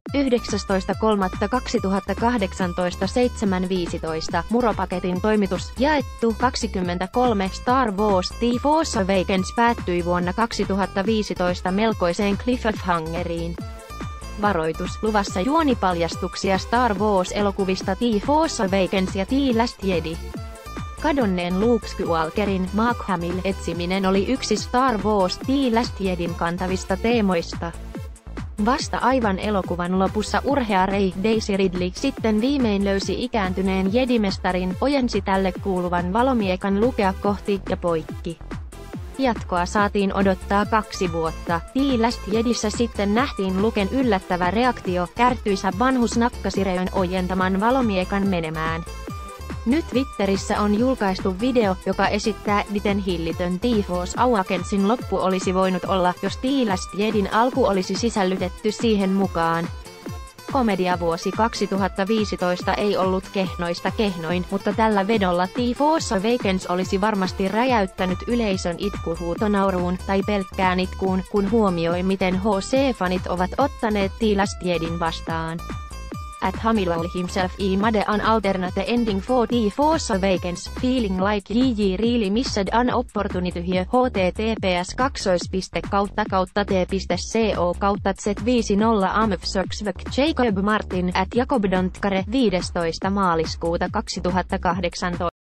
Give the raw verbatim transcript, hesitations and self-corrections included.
yhdeksästoista kolmatta kaksituhattakahdeksantoista seitsemän viisitoista Muropaketin toimitus jaettu kaksikymmentäkolme Star Wars The Force Awakens päättyi vuonna kaksituhattaviisitoista melkoiseen cliffhangeriin. Varoitus, luvassa juonipaljastuksia Star Wars-elokuvista The Force Awakens ja The Last Jedi. Kadonneen Luke Skywalkerin, Mark Hamill, etsiminen oli yksi Star Wars The Last Jedin kantavista teemoista. Vasta aivan elokuvan lopussa urhea Rey, Daisy Ridley, sitten viimein löysi ikääntyneen jedimestarin, ojensi tälle kuuluvan valomiekan lukea kohti ja poikki. Jatkoa saatiin odottaa kaksi vuotta. The Last Jedissä sitten nähtiin Luken yllättävä reaktio, ärtyisä vanhus nakkasi Reyn ojentaman valomiekan menemään. Nyt Twitterissä on julkaistu video, joka esittää, miten hillitön The Force Awakensin loppu olisi voinut olla, jos The Last Jedin alku olisi sisällytetty siihen mukaan. Komediavuosi kaksituhattaviisitoista ei ollut kehnoista kehnoin, mutta tällä vedolla The Force Awakens olisi varmasti räjäyttänyt yleisön itkuhuutonauruun, tai pelkkään itkuun, kun huomioi miten H C-fanit ovat ottaneet The Last Jedin vastaan. At Hamill himself I made an alternate ending for The Force Awakens, feeling like J J really missed an opportunity here. https kaksoispiste kautta kautta t.co kautta z viisikymmentä amfsöksvök Jacob Martin at Jacob Dontkare viidestoista maaliskuuta kaksituhattakahdeksantoista.